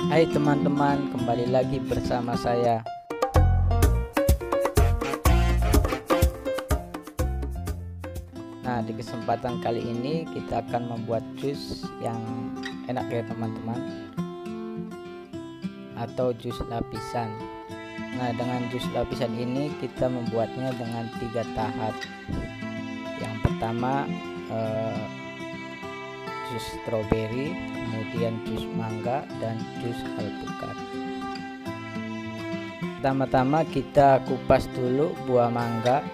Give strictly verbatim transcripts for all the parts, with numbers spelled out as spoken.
Hai teman-teman, kembali lagi bersama saya. Nah, di kesempatan kali ini kita akan membuat jus yang enak ya teman-teman, atau jus lapisan. Nah, dengan jus lapisan ini kita membuatnya dengan tiga tahap. Yang pertama eh, jus stroberi, kemudian jus mangga, dan jus alpukat. Pertama-tama kita kupas dulu buah mangga,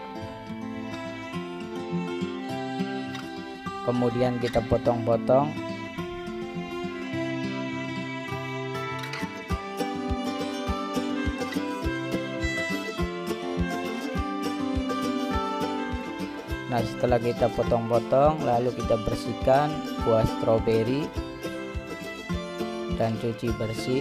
kemudian kita potong-potong. Nah, setelah kita potong-potong, lalu kita bersihkan buah stroberi dan cuci bersih.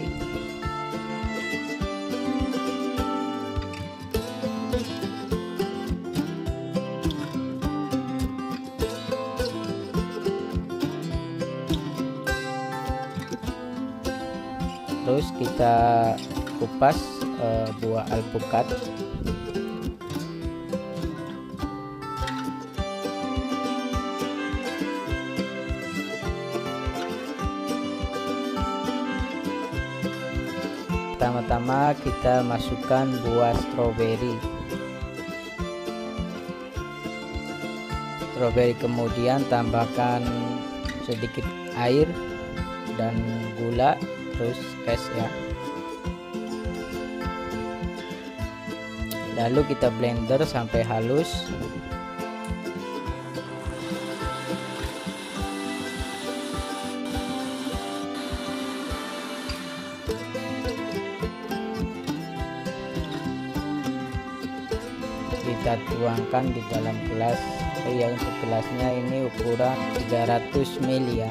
Terus kita kupas uh, buah alpukat. Pertama-tama kita masukkan buah stroberi. Stroberi kemudian tambahkan sedikit air dan gula, terus es ya. Lalu kita blender sampai halus. Kita tuangkan di dalam gelas. Oh ya, untuk gelasnya ini ukuran tiga ratus mililiter ya.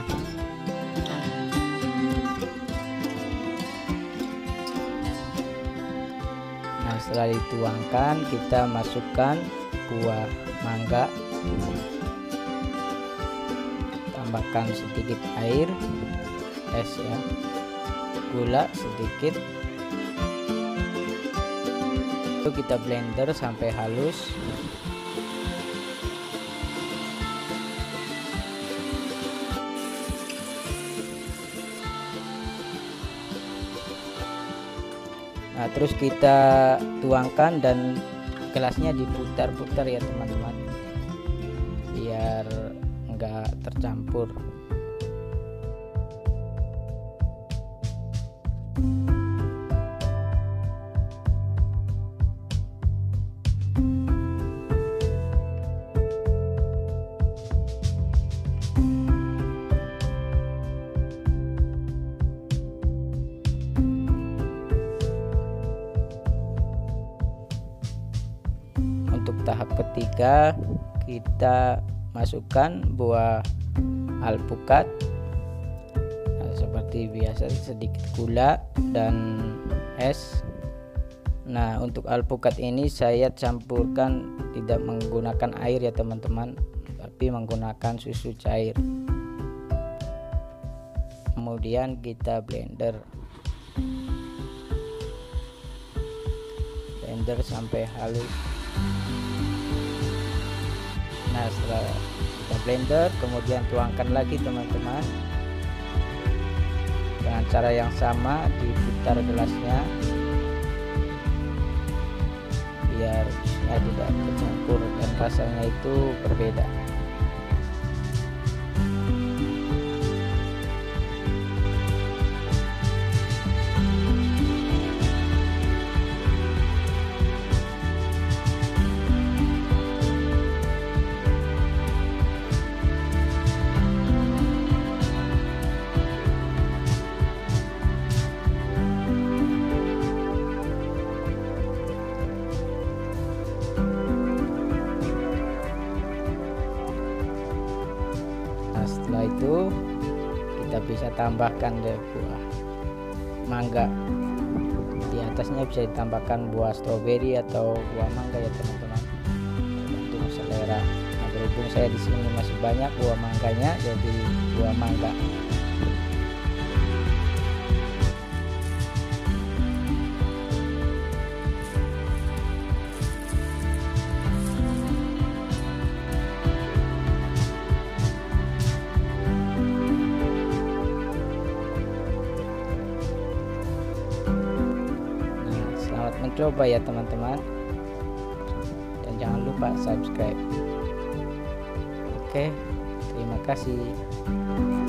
Nah, setelah dituangkan kita masukkan buah mangga, tambahkan sedikit air, es ya, gula sedikit. Kita blender sampai halus. Nah, terus kita tuangkan dan gelasnya diputar-putar ya teman-teman, biar enggak tercampur. Untuk tahap ketiga kita masukkan buah alpukat. Nah, seperti biasa sedikit gula dan es. Nah, untuk alpukat ini saya campurkan tidak menggunakan air ya teman-teman, tapi menggunakan susu cair. Kemudian kita blender blender sampai halus. Nah, setelah kita blender kemudian tuangkan lagi teman-teman, dengan cara yang sama diputar gelasnya biar jusnya tidak tercampur dan rasanya itu berbeda. Setelah itu kita bisa tambahkan deh buah mangga. Di atasnya bisa ditambahkan buah stroberi atau buah mangga ya teman-teman, tergantung selera. Nah, berhubung saya di sini masih banyak buah mangganya, jadi buah mangga. coba ya teman-teman, dan jangan lupa subscribe. Oke, terima kasih.